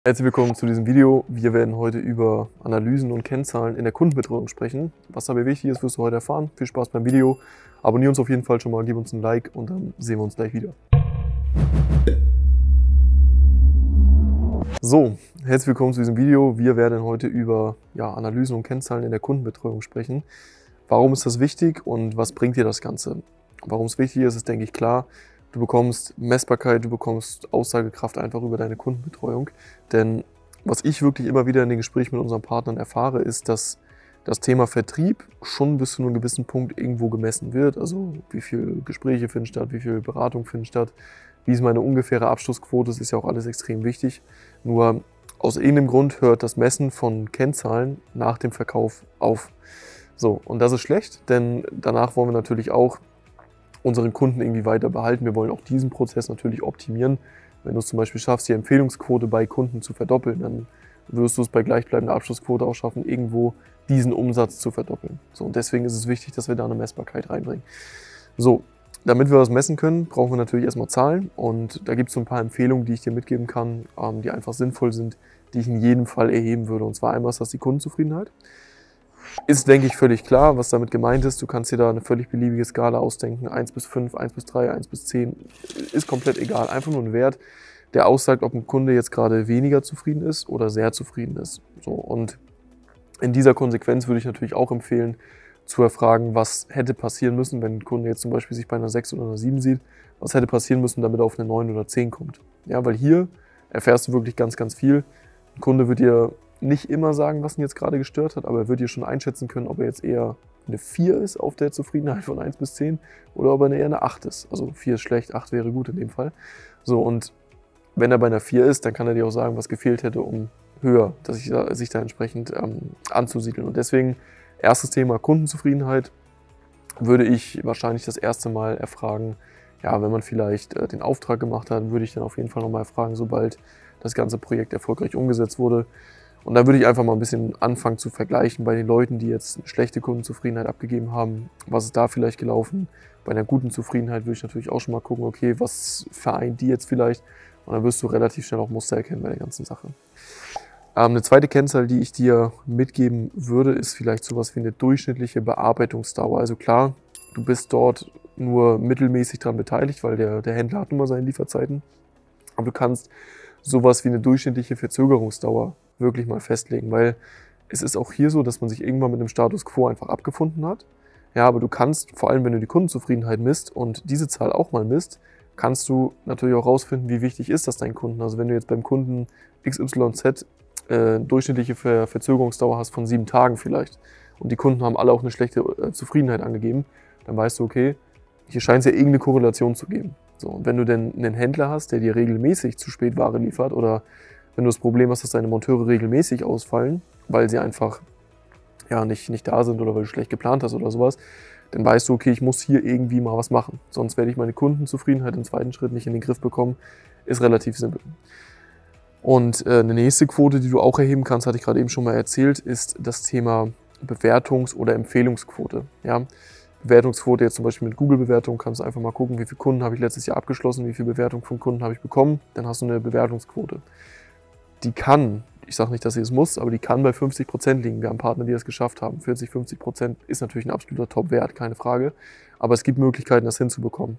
Herzlich willkommen zu diesem Video. Wir werden heute über Analysen und Kennzahlen in der Kundenbetreuung sprechen. Was dabei wichtig ist, wirst du heute erfahren. Viel Spaß beim Video. Abonnier uns auf jeden Fall schon mal, gib uns ein Like und dann sehen wir uns gleich wieder. So, herzlich willkommen zu diesem Video. Wir werden heute über Analysen und Kennzahlen in der Kundenbetreuung sprechen. Warum ist das wichtig und was bringt dir das Ganze? Warum es wichtig ist, ist, denke ich, klar. Du bekommst Messbarkeit, du bekommst Aussagekraft einfach über deine Kundenbetreuung. Denn was ich wirklich immer wieder in den Gesprächen mit unseren Partnern erfahre, ist, dass das Thema Vertrieb schon bis zu einem gewissen Punkt irgendwo gemessen wird. Also wie viele Gespräche finden statt, wie viel Beratung finden statt, wie ist meine ungefähre Abschlussquote, das ist ja auch alles extrem wichtig. Nur aus irgendeinem Grund hört das Messen von Kennzahlen nach dem Verkauf auf. So, und das ist schlecht, denn danach wollen wir natürlich auch unseren Kunden irgendwie weiter behalten. Wir wollen auch diesen Prozess natürlich optimieren. Wenn du es zum Beispiel schaffst, die Empfehlungsquote bei Kunden zu verdoppeln, dann wirst du es bei gleichbleibender Abschlussquote auch schaffen, irgendwo diesen Umsatz zu verdoppeln. So, und deswegen ist es wichtig, dass wir da eine Messbarkeit reinbringen. So, damit wir das messen können, brauchen wir natürlich erstmal Zahlen. Und da gibt es so ein paar Empfehlungen, die ich dir mitgeben kann, die einfach sinnvoll sind, die ich in jedem Fall erheben würde. Und zwar einmal ist das die Kundenzufriedenheit. Ist, denke ich, völlig klar, was damit gemeint ist. Du kannst dir da eine völlig beliebige Skala ausdenken. 1 bis 5, 1 bis 3, 1 bis 10. Ist komplett egal. Einfach nur ein Wert, der aussagt, ob ein Kunde jetzt gerade weniger zufrieden ist oder sehr zufrieden ist. So, und in dieser Konsequenz würde ich natürlich auch empfehlen, zu erfragen, was hätte passieren müssen, wenn ein Kunde jetzt zum Beispiel sich bei einer 6 oder einer 7 sieht. Was hätte passieren müssen, damit er auf eine 9 oder 10 kommt. Ja, weil hier erfährst du wirklich ganz, ganz viel. Ein Kunde wird dir nicht immer sagen, was ihn jetzt gerade gestört hat, aber er wird dir schon einschätzen können, ob er jetzt eher eine 4 ist auf der Zufriedenheit von 1 bis 10 oder ob er eher eine 8 ist. Also 4 ist schlecht, 8 wäre gut in dem Fall. So, und wenn er bei einer 4 ist, dann kann er dir auch sagen, was gefehlt hätte, um höher, sich da entsprechend anzusiedeln. Und deswegen, erstes Thema Kundenzufriedenheit, würde ich wahrscheinlich das erste Mal erfragen, ja, wenn man vielleicht den Auftrag gemacht hat, würde ich dann auf jeden Fall nochmal erfragen, sobald das ganze Projekt erfolgreich umgesetzt wurde. Und da würde ich einfach mal ein bisschen anfangen zu vergleichen bei den Leuten, die jetzt eine schlechte Kundenzufriedenheit abgegeben haben. Was ist da vielleicht gelaufen? Bei einer guten Zufriedenheit würde ich natürlich auch schon mal gucken, okay, was vereint die jetzt vielleicht? Und dann wirst du relativ schnell auch Muster erkennen bei der ganzen Sache. Eine zweite Kennzahl, die ich dir mitgeben würde, ist vielleicht sowas wie eine durchschnittliche Bearbeitungsdauer. Also klar, du bist dort nur mittelmäßig daran beteiligt, weil der Händler hat nun mal seine Lieferzeiten. Aber du kannst sowas wie eine durchschnittliche Verzögerungsdauer wirklich mal festlegen, weil es ist auch hier so, dass man sich irgendwann mit dem Status Quo einfach abgefunden hat. Ja, aber du kannst, vor allem wenn du die Kundenzufriedenheit misst und diese Zahl auch mal misst, kannst du natürlich auch rausfinden, wie wichtig ist das deinen Kunden. Also wenn du jetzt beim Kunden XYZ durchschnittliche Verzögerungsdauer hast von 7 Tagen vielleicht und die Kunden haben alle auch eine schlechte Zufriedenheit angegeben, dann weißt du, okay, hier scheint es ja irgendeine Korrelation zu geben. So, und wenn du denn einen Händler hast, der dir regelmäßig zu spät Ware liefert oder wenn du das Problem hast, dass deine Monteure regelmäßig ausfallen, weil sie einfach nicht da sind oder weil du schlecht geplant hast oder sowas, dann weißt du, okay, ich muss hier irgendwie mal was machen. Sonst werde ich meine Kundenzufriedenheit im zweiten Schritt nicht in den Griff bekommen. Ist relativ simpel. Und eine nächste Quote, die du auch erheben kannst, hatte ich gerade eben schon mal erzählt, ist das Thema Bewertungs- oder Empfehlungsquote. Ja? Bewertungsquote jetzt zum Beispiel mit Google-Bewertung kannst du einfach mal gucken, wie viele Kunden habe ich letztes Jahr abgeschlossen, wie viele Bewertungen von Kunden habe ich bekommen, dann hast du eine Bewertungsquote. Die kann, ich sage nicht, dass sie es muss, aber die kann bei 50% liegen. Wir haben Partner, die das geschafft haben. 40, 50% ist natürlich ein absoluter Top-Wert, keine Frage. Aber es gibt Möglichkeiten, das hinzubekommen.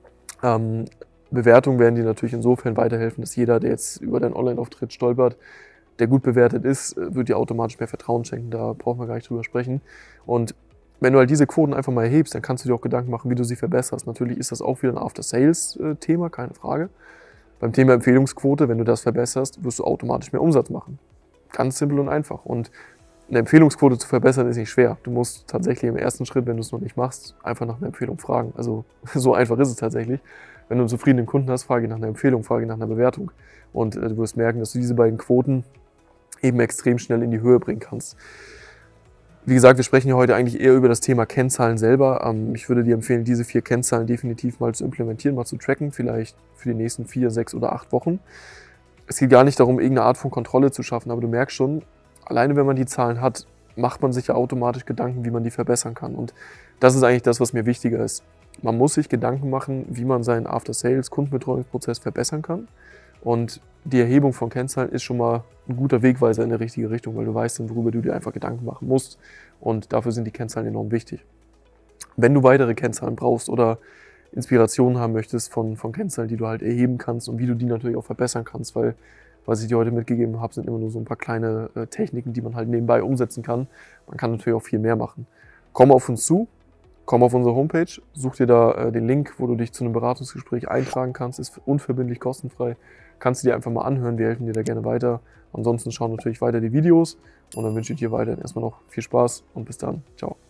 Bewertungen werden dir natürlich insofern weiterhelfen, dass jeder, der jetzt über deinen Online-Auftritt stolpert, der gut bewertet ist, wird dir automatisch mehr Vertrauen schenken. Da brauchen wir gar nicht drüber sprechen. Und wenn du halt diese Quoten einfach mal erhebst, dann kannst du dir auch Gedanken machen, wie du sie verbesserst. Natürlich ist das auch wieder ein After-Sales-Thema, keine Frage. Beim Thema Empfehlungsquote, wenn du das verbesserst, wirst du automatisch mehr Umsatz machen. Ganz simpel und einfach. Und eine Empfehlungsquote zu verbessern ist nicht schwer. Du musst tatsächlich im ersten Schritt, wenn du es noch nicht machst, einfach nach einer Empfehlung fragen. Also so einfach ist es tatsächlich. Wenn du einen zufriedenen Kunden hast, frage nach einer Empfehlung, frage nach einer Bewertung. Und du wirst merken, dass du diese beiden Quoten eben extrem schnell in die Höhe bringen kannst. Wie gesagt, wir sprechen ja heute eigentlich eher über das Thema Kennzahlen selber. Ich würde dir empfehlen, diese 4 Kennzahlen definitiv mal zu implementieren, mal zu tracken, vielleicht für die nächsten 4, 6 oder 8 Wochen. Es geht gar nicht darum, irgendeine Art von Kontrolle zu schaffen, aber du merkst schon, alleine wenn man die Zahlen hat, macht man sich ja automatisch Gedanken, wie man die verbessern kann. Und das ist eigentlich das, was mir wichtiger ist. Man muss sich Gedanken machen, wie man seinen After-Sales-Kundenbetreuungsprozess verbessern kann. Und die Erhebung von Kennzahlen ist schon mal ein guter Wegweiser in die richtige Richtung, weil du weißt dann, worüber du dir einfach Gedanken machen musst. Und dafür sind die Kennzahlen enorm wichtig. Wenn du weitere Kennzahlen brauchst oder Inspirationen haben möchtest von Kennzahlen, die du halt erheben kannst und wie du die natürlich auch verbessern kannst, weil was ich dir heute mitgegeben habe, sind immer nur so ein paar kleine Techniken, die man halt nebenbei umsetzen kann. Man kann natürlich auch viel mehr machen. Komm auf uns zu, komm auf unsere Homepage, such dir da den Link, wo du dich zu einem Beratungsgespräch eintragen kannst, ist unverbindlich, kostenfrei. Kannst du dir einfach mal anhören, wir helfen dir da gerne weiter. Ansonsten schau natürlich weiter die Videos und dann wünsche ich dir weiterhin erstmal noch viel Spaß und bis dann. Ciao.